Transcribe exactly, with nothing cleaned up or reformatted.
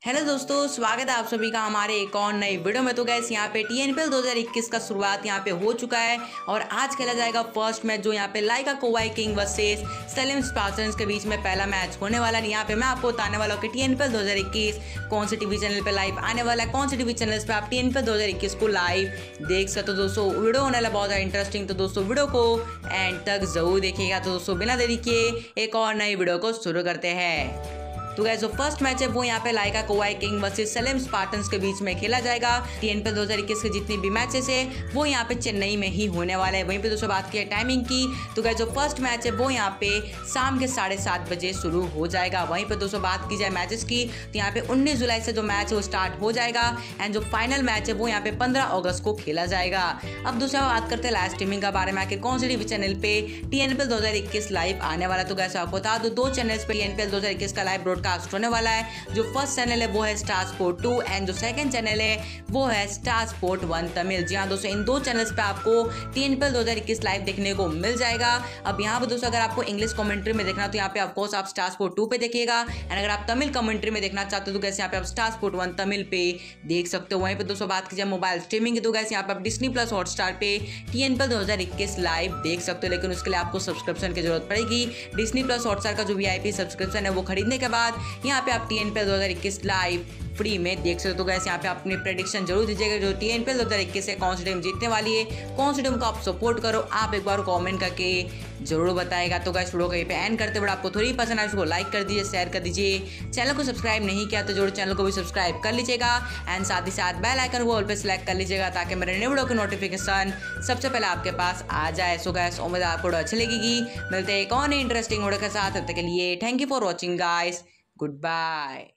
Hello दोस्तों, स्वागत है आप सभी का हमारे एक और नई वीडियो में। तो गैस यहाँ पे टीएनपीएल दो हज़ार इक्कीस का शुरुआत यहाँ पे हो चुका है और आज खेला जाएगा फर्स्ट मैच, जो यहाँ पे Lyca Kovai king versus Salem Spartans के बीच में पहला मैच होने वाला है। यहाँ पे मैं आपको बताने वाला हूँ कि टीएनपीएल दो हज़ार इक्कीस कौन से टीवी चैनल पे लाइव आने वाला है, कौन से टीवी चैनल पे आप टीएनपीएल दो हज़ार इक्कीस को लाइव देख सकते हो। दोस्तों वीडियो होने वाला बहुत ज़्यादा इंटरेस्टिंग, तो दोस्तों वीडियो को एंड तक जरूर देखिएगा। तो दोस्तों बिना देरी किए एक और नई वीडियो को शुरू करते हैं। तो गाइस जो फर्स्ट मैच है वो यहाँ पे Lyca Kovai king versus Salem Spartans के बीच में खेला जाएगा। टीएनपीएल दो हज़ार इक्कीस के जितने भी मैचेस है वो यहाँ पे चेन्नई में ही होने वाले हैं। वहीं पे दोस्तों बात की टाइमिंग की, तो गाइस जो फर्स्ट मैच है वो यहाँ पे शाम के साढ़े सात बजे शुरू हो जाएगा। वहीं पे दोस्तों बात की जाए मैचेस की, तो यहाँ पे उन्नीस जुलाई से जो मैच है वो स्टार्ट हो जाएगा एंड जो फाइनल मैच है वो यहाँ पे पंद्रह अगस्त को खेला जाएगा। अब दूसरा बात करते हैं लाइव स्ट्रीमिंग के बारे में, आखिर कौन से टीवी चैनल पे टीएनपीएल दो हज़ार इक्कीस लाइव आने वाला है। तो गाइस आपको बता दो, दो चैनल्स पे टीएनपीएल दो हज़ार इक्कीस का लाइव ब्रॉडकास्ट होने वाला है। जो फर्स्ट चैनल है वो है स्टार स्पोर्ट टू एंड जो सेकंड चैनल है वो है स्टार स्पोर्ट वन तमिल। जी हाँ दोस्तों, इन दो चैनल्स पे आपको टीएनपीएल दो हज़ार इक्कीस लाइव देखने को मिल जाएगा। अब यहाँ पे दोस्तों अगर आपको इंग्लिश कमेंट्री में देखना तो यहाँ पे ऑफकोर्स आप स्टार स्पोर्ट टू पे देखिएगा एंड अगर आप तमिल कमेंट्री में देखना चाहते हो तो कैसे यहाँ पे आप स्टार स्पोर्ट वन तमिल पे देख सकते हो। वहीं पे दोस्तों बात की जाए मोबाइल स्ट्रीमिंग की, तो कैसे यहाँ पे आप डिस्नी प्लस हॉटस्टार पे टीएनपीएल दो हज़ार इक्कीस लाइव देख सकते हो, लेकिन उसके लिए आपको सब्सक्रिप्शन की जरूरत पड़ेगी। डिस्नी प्लस हॉटस्टार का जो वीआईपी सब्सक्रिप्शन है वो खरीदने के बाद यहाँ पे आप टीएनपीएल दो हज़ार इक्कीस लाइव फ्री में देख सकते हो। तो गैस यहाँ पे आप अपनी प्रेडिक्शन जरूर दीजिएगा, जो टीएनपीएल दो हज़ार इक्कीस है कौन सी टीम जीतने वाली है, कौन सी टीम को आप सपोर्ट करो, आप एक बार कमेंट करके जरूर बताएगा। तो गैस वीडियो को यहीं पे एंड करते हुए आपको थोड़ी पसंद आए उसको लाइक कर दीजिए, शेयर कर दीजिए। चैनल को सब्सक्राइब नहीं किया तो जरूर चैनल को भी सब्सक्राइब कर लीजिएगा एंड साथ ही साथ बेल आइकन को ऑल पे सिलेक्ट कर लीजिएगा ताकि मेरे नए वीडियो की नोटिफिकेशन सबसे पहले आपके पास आ जाए। सो गैस उम्मीद है आपको अच्छी लगेगी। मिलते हैं एक और इंटरेस्टिंग वीडियो के साथ, तब तक के लिए thank you for watching guys, good bye.